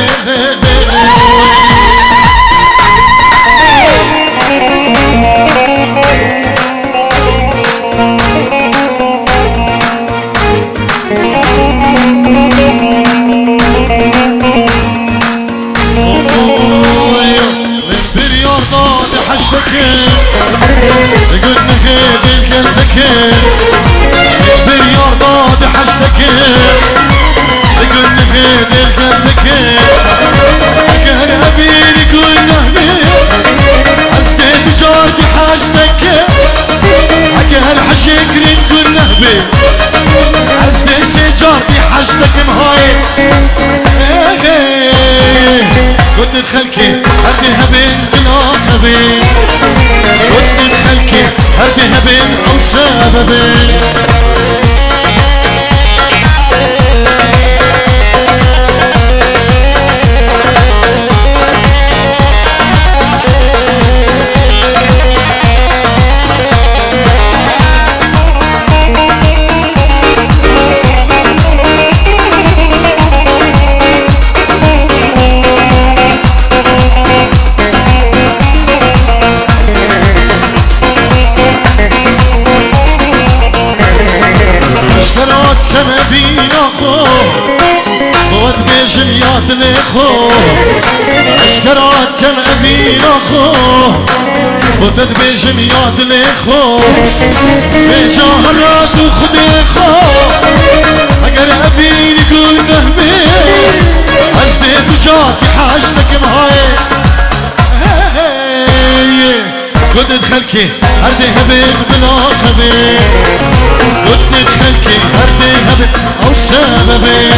تقول نخيد الكلتك بريار ضاد حشتك تقول نخيد الكلتك كهر هبيني كل نهبي حسيت جارتي حاجتك كهر حشيكرين كل نهبي حسيت جارتي حاجتك مهاي كنت تخلكي هدي هبين بلا خبين كنت تخلكي هدي هبين او سببين جميات لخو اشكرات كم ابي اخو وتد بجميات لخو بجهرات وخدي خو اگر ابي نقول نهبي حسيت وجاتي حاجتك مهاي كنت تخلكي هردي هبل بلا خبي كنت تخلكي هردي هبل او سببي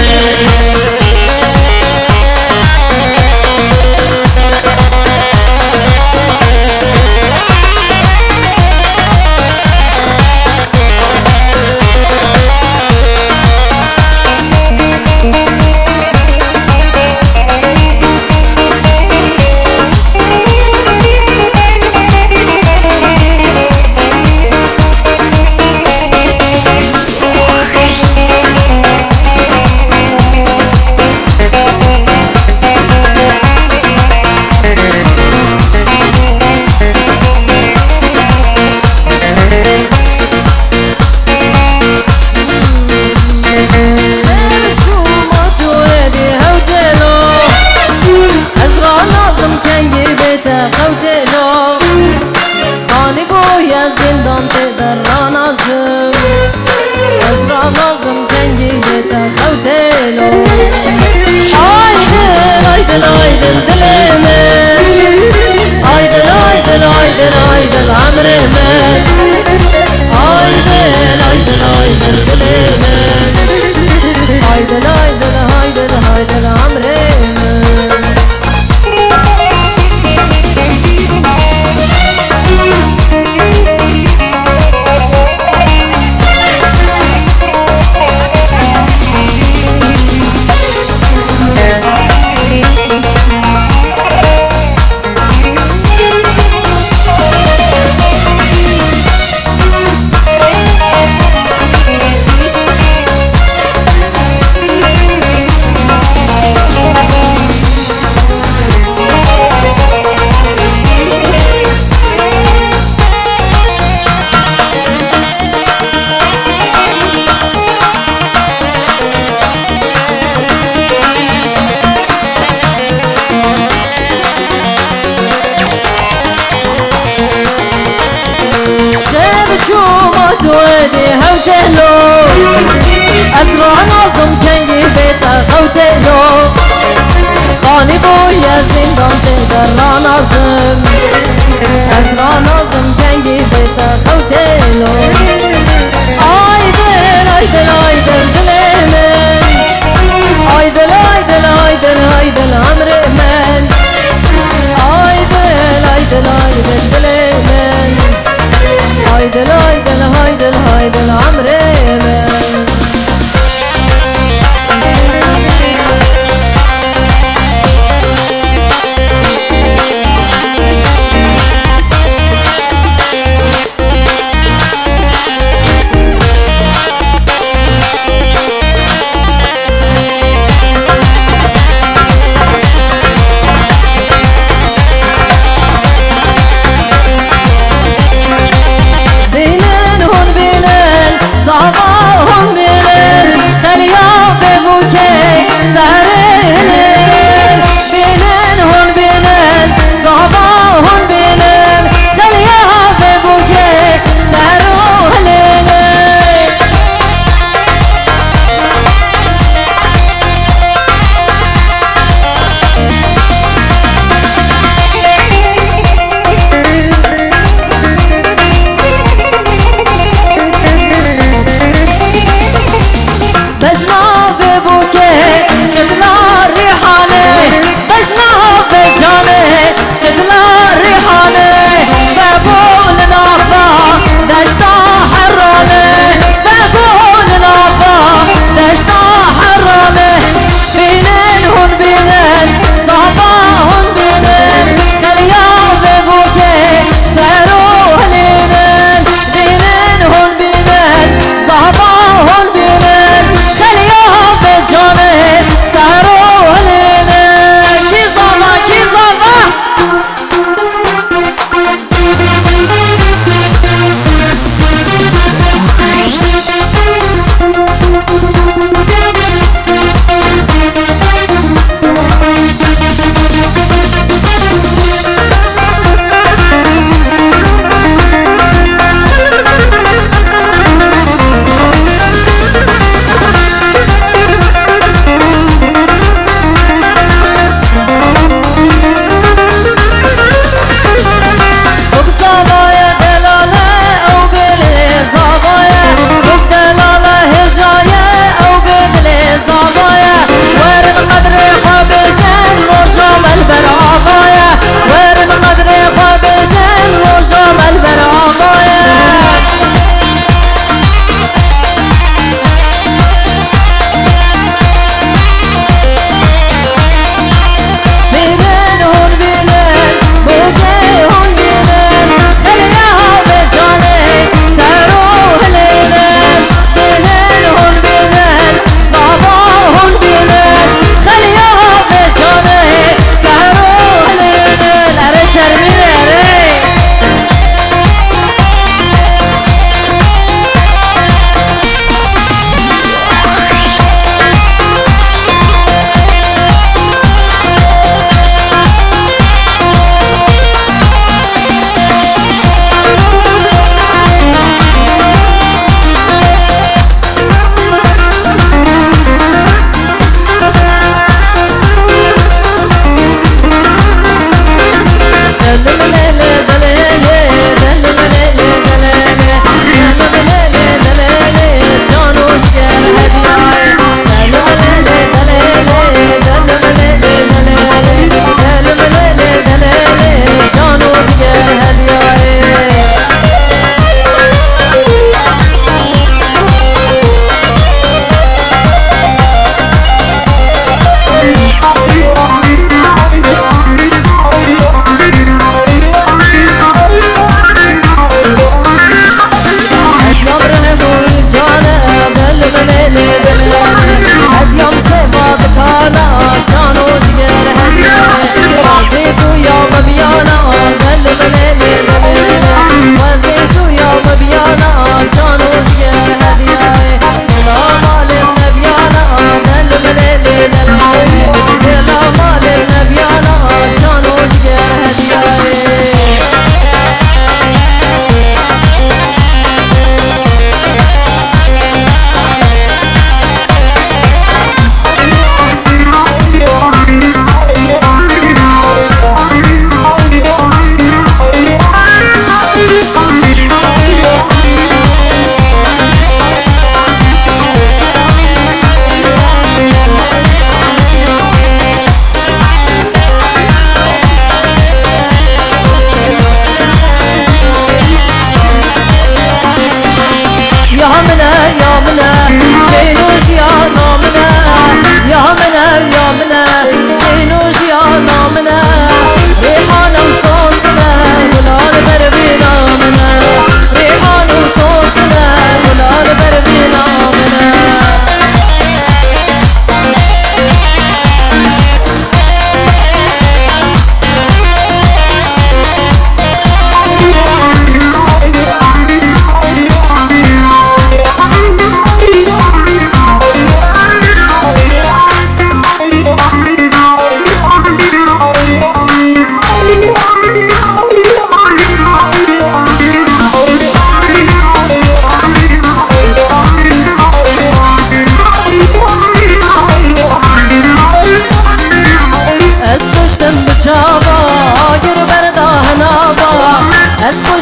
أسرع نظم تنجي بيتا خوتيلو خاني بويا زندان تقرا نظم أسرع نظم تنجي بيتا خوتيلو عايدل عايدل عايدل دليمن عايدل عايدل عايدل عايدل عمر من عايدل عايدل عايدل دليمن عايدل عايدل عايدل عايدل عمر من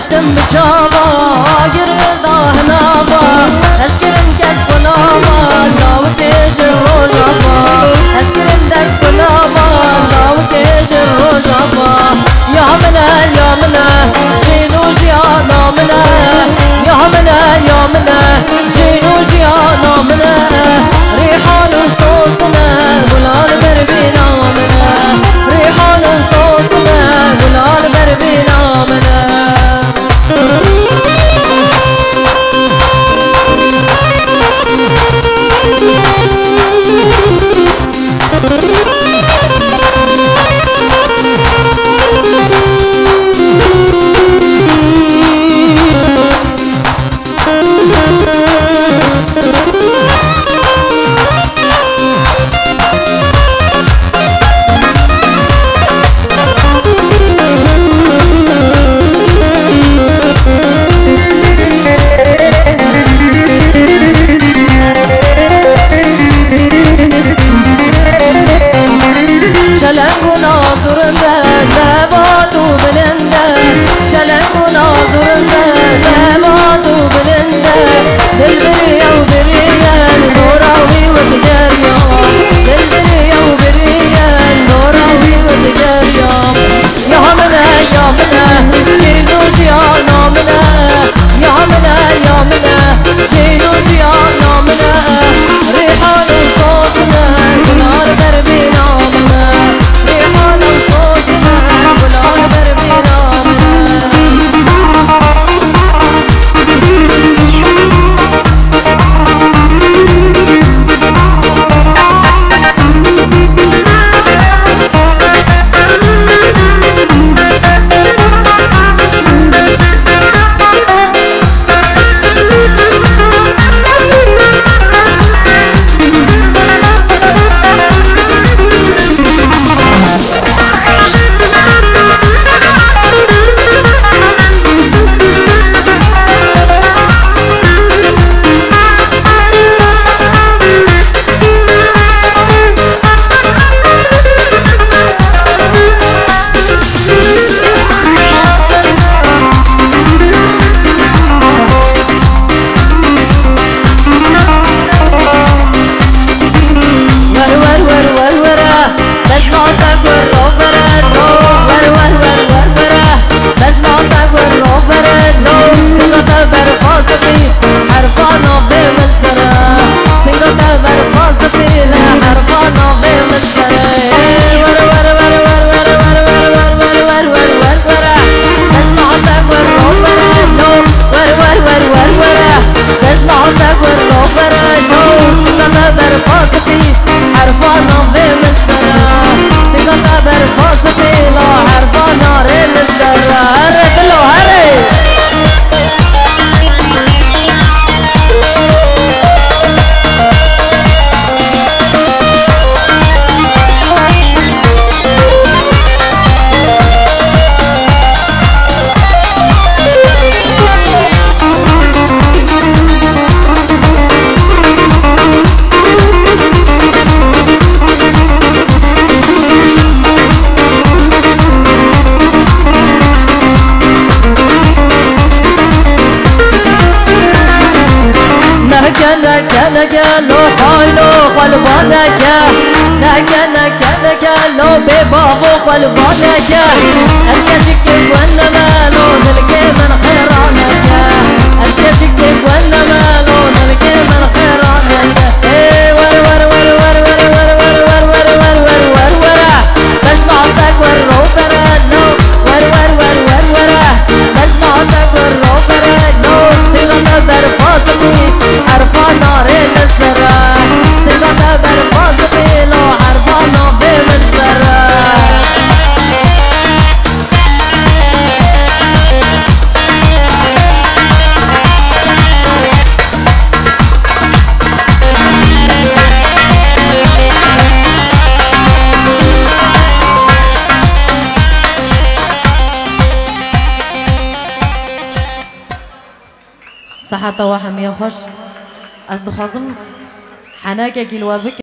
دستم بچاوا گردا هنابا اسکرم کت فنابا لاو کش روزابا اسکرم در فنابا لاو کش روزابا یا منا یا منا شینوش یا نامنا یا منا یا منا شینوش یا نامنا ریحان صوتنا گلال دربی نامنا ریحان صوتنا گلال دربی نامنا لو خايلو خلبانك نكا نكا نكا لو ببابو خلبانك أسكشك وانما لو نلقي من خيرانك أسكشك وانما لو نلقي من خيرانك ور ور ور ور ور ور ور ور ور ور ور ور بسمعتك والروبرة لو ور ور ور ور ور بسمعتك والروبرة لو سيغة برفاصتي حرفا نار السرا سيغة برفاصتي لو حرفا نار السرا صحة وحمية خوش از دخوازم حناكا كيلوابك